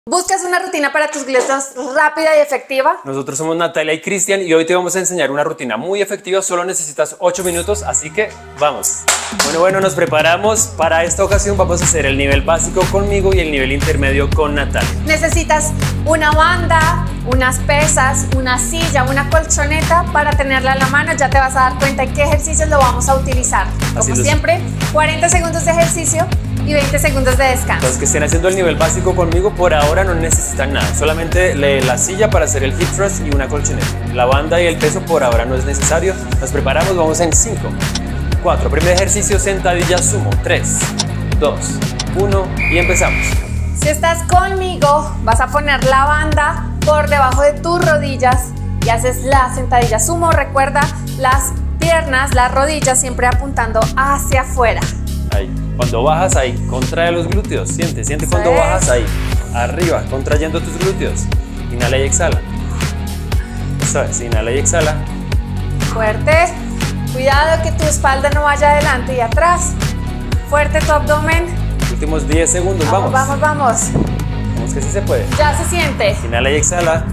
¿Buscas una rutina para tus glúteos rápida y efectiva? Nosotros somos Natalia y Cristian y hoy te vamos a enseñar una rutina muy efectiva. Solo necesitas 8 minutos, así que vamos. Bueno, nos preparamos. Para esta ocasión vamos a hacer el nivel básico conmigo y el nivel intermedio con Natalia. Necesitas una banda, unas pesas, una silla, una colchoneta para tenerla en la mano. Ya te vas a dar cuenta en qué ejercicios lo vamos a utilizar. Como siempre, 40 segundos de ejercicio y 20 segundos de descanso. Los que estén haciendo el nivel básico conmigo por ahora no necesitan nada, solamente la silla para hacer el hip thrust y una colchoneta. La banda y el peso por ahora no es necesario. Nos preparamos, vamos en 5, 4. Primer ejercicio, sentadilla sumo. 3, 2, 1 y empezamos. Si estás conmigo, vas a poner la banda por debajo de tus rodillas y haces la sentadilla sumo. Recuerda las piernas, las rodillas siempre apuntando hacia afuera. Ahí. Cuando bajas ahí, contrae los glúteos. Siente cuando bajas ahí. Arriba, contrayendo tus glúteos. Inhala y exhala. Eso es, inhala y exhala. Fuerte. Cuidado que tu espalda no vaya adelante y atrás. Fuerte tu abdomen. Últimos 10 segundos, vamos. Vamos. Vamos que sí se puede. Ya se siente. Inhala y exhala.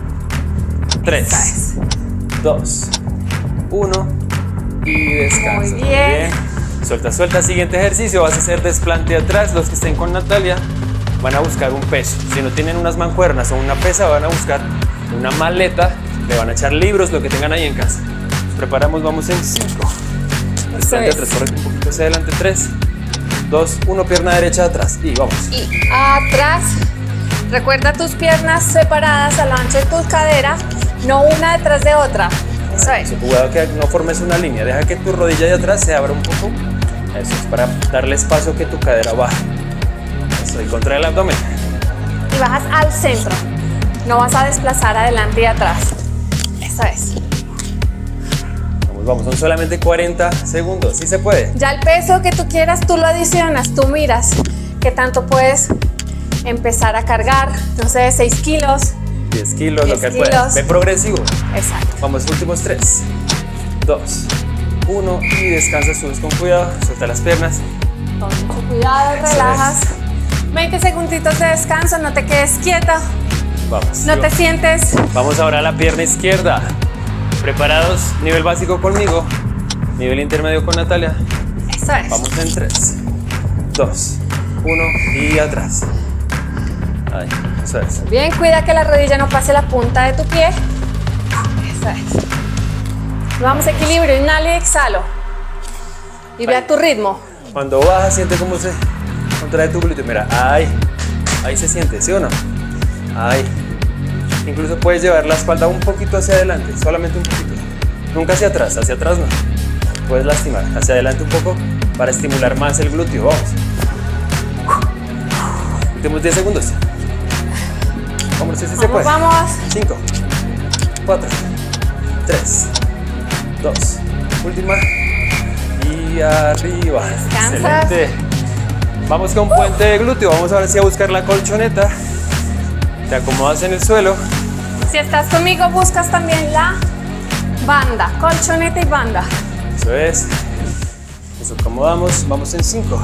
3, 2, 1 y descansa. Muy bien. Suelta. Siguiente ejercicio, vas a hacer desplante atrás. Los que estén con Natalia van a buscar un peso. Si no tienen unas mancuernas o una pesa, van a buscar una maleta. Le van a echar libros, lo que tengan ahí en casa. Nos preparamos, vamos en 5. Desplante atrás, corre un poquito hacia adelante. 3, 2, 1, pierna derecha atrás y vamos. Y atrás. Recuerda tus piernas separadas a lo ancho de tu cadera, no una detrás de otra. Eso es. Cuidado que no formes una línea, deja que tu rodilla de atrás se abra un poco. Eso es para darle espacio que tu cadera baje. Eso, y contrae el abdomen. Y bajas al centro. No vas a desplazar adelante y atrás. Eso es. Vamos, son solamente 40 segundos. ¿Sí se puede? Ya el peso que tú quieras, tú lo adicionas, tú miras qué tanto puedes empezar a cargar. No sé, 6 kilos. 10 kilos, lo que puedas. Ve progresivo. Exacto. Vamos, últimos 3, 2, 1 y descansa, subes con cuidado, suelta las piernas. Con mucho cuidado, relajas. 20 segunditos de descanso, no te quedes quieta. Vamos. No te sientes. Vamos ahora a la pierna izquierda. ¿Preparados? Nivel básico conmigo, nivel intermedio con Natalia. Eso es. Vamos en 3, 2, 1 y atrás. Ahí, eso es. Bien, cuida que la rodilla no pase la punta de tu pie. Eso es. Vamos a equilibrio, inhalo y exhalo. Y ve a tu ritmo. Cuando bajas, siente cómo se contrae tu glúteo. Mira, ahí se siente, ¿sí o no? Ahí. Incluso puedes llevar la espalda un poquito hacia adelante, solamente un poquito. Nunca hacia atrás no. Puedes lastimar, hacia adelante un poco para estimular más el glúteo. Vamos. Últimos 10 segundos. Vamos, si se puede. Vamos. 5, 4, 3, 2, última. Y arriba. Descansas. Excelente. Vamos con puente de glúteo. Vamos ahora sí a buscar la colchoneta. Te acomodas en el suelo. Si estás conmigo, buscas también la banda, colchoneta y banda. Eso es. Nos acomodamos. Vamos en 5,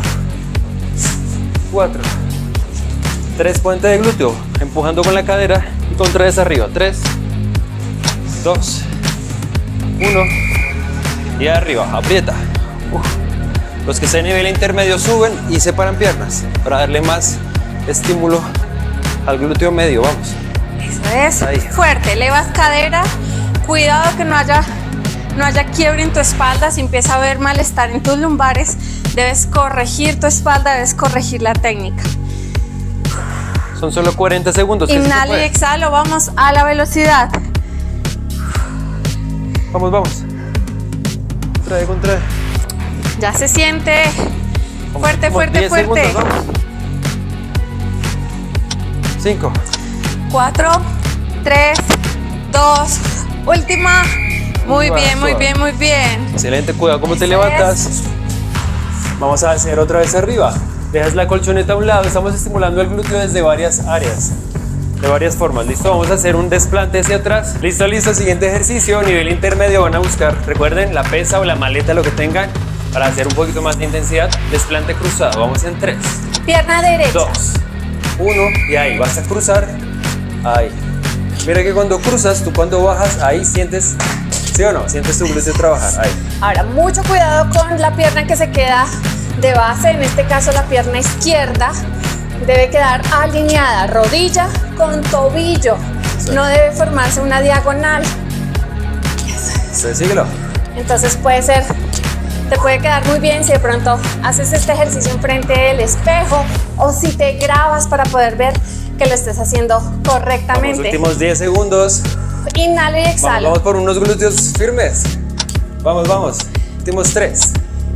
4, 3, puente de glúteo. Empujando con la cadera y contraes arriba. 3, 2, 1 y arriba. Aprieta. Los que estén en nivel intermedio suben y separan piernas para darle más estímulo al glúteo medio. Vamos. Eso es. Ahí. Fuerte, elevas cadera. Cuidado que no haya quiebre en tu espalda. Si empieza a haber malestar en tus lumbares, debes corregir tu espalda, debes corregir la técnica. Son solo 40 segundos. Inhalo y exhalo, vamos a la velocidad. Vamos. Contrae. Ya se siente. Vamos, Fuerte. 10 segundos, vamos. 5, 4, 3, 2, última. Muy bien. Excelente, cuidado cómo te levantas. Vamos a hacer otra vez arriba. Dejas la colchoneta a un lado. Estamos estimulando el glúteo desde varias áreas, de varias formas. Listo, vamos a hacer un desplante hacia atrás. Listo. Siguiente ejercicio, nivel intermedio. Van a buscar, recuerden, la pesa o la maleta, lo que tengan, para hacer un poquito más de intensidad. Desplante cruzado. Vamos en 3, Pierna derecha. 2, 1 y ahí vas a cruzar. Ahí. Mira que cuando cruzas, tú cuando bajas, ahí sientes, ¿sí o no? Sientes tu glúteo trabajar. Ahí. Ahora, mucho cuidado con la pierna que se queda de base, en este caso la pierna izquierda debe quedar alineada, rodilla con tobillo. Sí. No debe formarse una diagonal. Sí, síguelo. Entonces te puede quedar muy bien si de pronto haces este ejercicio enfrente del espejo o si te grabas para poder ver que lo estés haciendo correctamente. Los últimos 10 segundos. Inhalo y exhalo. Vamos por unos glúteos firmes. Vamos, vamos. Últimos 3,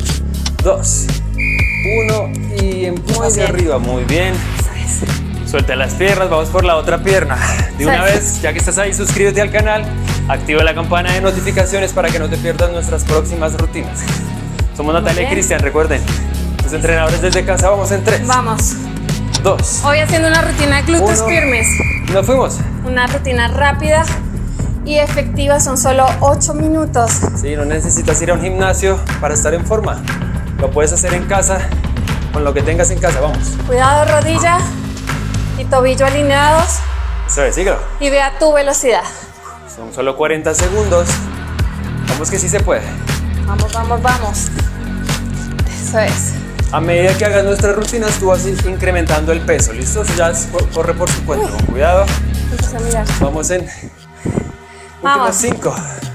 2, 1 y empuja hacia arriba. Muy bien. Suelta las piernas, vamos por la otra pierna. De una vez, ya que estás ahí, suscríbete al canal, activa la campana de notificaciones para que no te pierdas nuestras próximas rutinas. Somos Natalia y Cristian, recuerden, los entrenadores desde casa. Vamos en 3. Vamos. 2. Hoy haciendo una rutina de glúteos firmes. Nos fuimos. Una rutina rápida y efectiva, son solo 8 minutos. Sí, no necesitas ir a un gimnasio para estar en forma. Lo puedes hacer en casa, con lo que tengas en casa. Vamos. Cuidado, rodilla y tobillo alineados. Eso es, síguelo. Y ve a tu velocidad. Son solo 40 segundos. Vamos que sí se puede. Vamos, vamos, vamos. Eso es. A medida que hagas nuestras rutinas, tú vas incrementando el peso. ¿Listo? Eso ya corre por su cuenta. Con cuidado. Empieza a mirar. Vamos en últimos 5,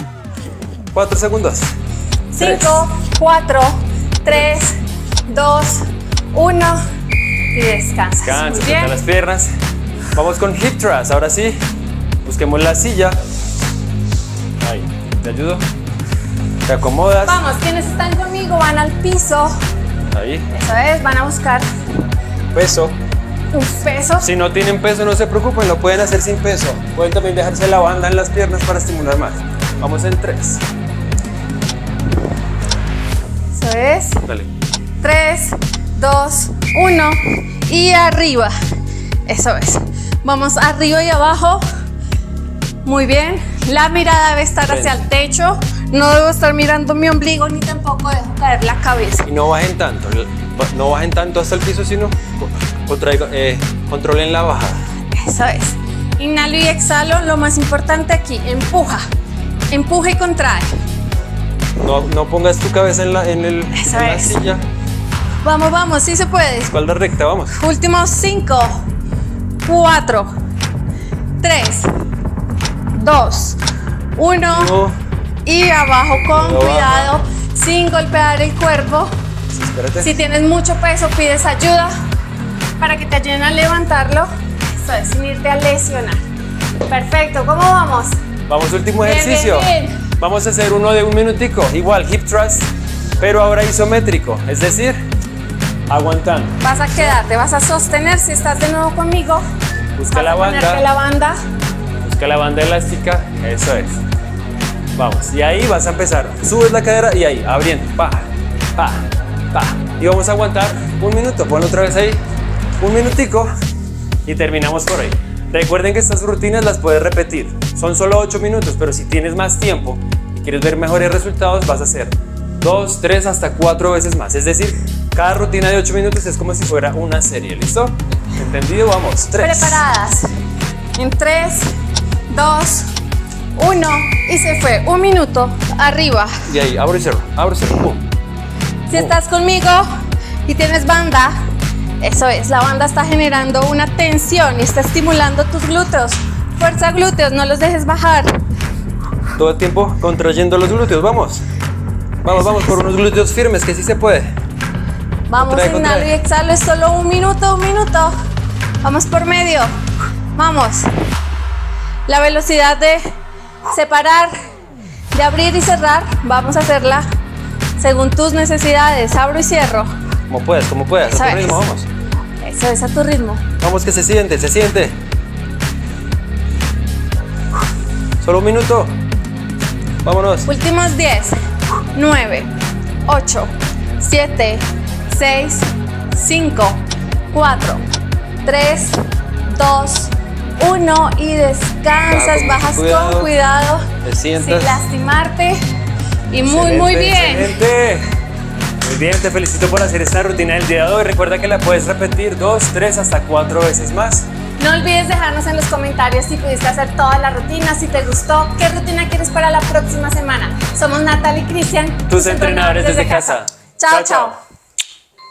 4 segundos. 5, 4, 3, 2, 1 y descansas. Descansa, suelta las piernas. Vamos con hip thrust. Ahora sí, busquemos la silla. Ahí, ¿te ayudo? Te acomodas. Vamos, quienes están conmigo van al piso. Ahí. Eso es, van a buscar peso. Un peso. Si no tienen peso, no se preocupen, lo pueden hacer sin peso. Pueden también dejarse la banda en las piernas para estimular más. Vamos en 3. Eso es. Dale. 3, 2, 1 y arriba. Eso es. Vamos arriba y abajo. Muy bien. La mirada debe estar hacia el techo. No debo estar mirando mi ombligo ni tampoco dejo caer la cabeza. Y no bajen tanto. No bajen tanto hasta el piso, sino controlen la bajada. Eso es. Inhalo y exhalo. Lo más importante aquí, empuja. Empuja y contrae. No pongas tu cabeza en la silla. Vamos, vamos, sí se puede. Espalda recta, vamos. Últimos 5, 4, 3, 2, 1. Y abajo con cuidado, sin golpear el cuerpo. Espérate. Si tienes mucho peso, pides ayuda para que te ayuden a levantarlo. Eso es, sin irte a lesionar. Perfecto, ¿cómo vamos? Vamos, último ejercicio. Bien, bien. Vamos a hacer uno de 1 minutico. Igual, hip thrust, pero ahora isométrico. Es decir, aguantando. Vas a quedarte, vas a sostener. Si estás de nuevo conmigo, busca la banda. la banda. Busca la banda elástica. Eso es. Vamos, y ahí vas a empezar. Subes la cadera y ahí, abriendo. Pa, pa, pa. Y vamos a aguantar 1 minuto. Ponlo otra vez ahí. 1 minutico. Y terminamos por ahí. Recuerden que estas rutinas las puedes repetir. Son solo 8 minutos, pero si tienes más tiempo y quieres ver mejores resultados, vas a hacer 2, 3, hasta 4 veces más. Es decir, cada rutina de 8 minutos es como si fuera una serie. ¿Listo? ¿Entendido? Vamos. 3. Preparadas. En 3, 2, 1 y se fue. 1 minuto. Arriba. Y ahí, abro y cierro. Abro y cierro. Pum. Si estás conmigo y tienes banda, eso es, la banda está generando una tensión y está estimulando tus glúteos. Fuerza glúteos, no los dejes bajar. Todo el tiempo contrayendo los glúteos, vamos. Vamos, vamos por unos glúteos firmes, que sí se puede. Vamos, inhalo y exhalo, es solo 1 minuto, 1 minuto. Vamos por medio, vamos. La velocidad de separar, de abrir y cerrar, vamos a hacerla según tus necesidades. Abro y cierro. Como puedas, a tu ritmo, vamos. Eso es, a tu ritmo. Vamos, que se siente, se siente. Solo 1 minuto. Vámonos. Últimos 10, 9, 8, 7, 6, 5, 4, 3, 2, 1 y descansas, bajas con cuidado, te sientas sin lastimarte y muy bien. Excelente. Muy bien, te felicito por hacer esta rutina del día de hoy. Recuerda que la puedes repetir 2, 3, hasta 4 veces más. No olvides dejarnos en los comentarios si pudiste hacer toda la rutina, si te gustó, qué rutina quieres para la próxima semana. Somos Natalie y Cristian, tus entrenadores desde casa. Chao, chao.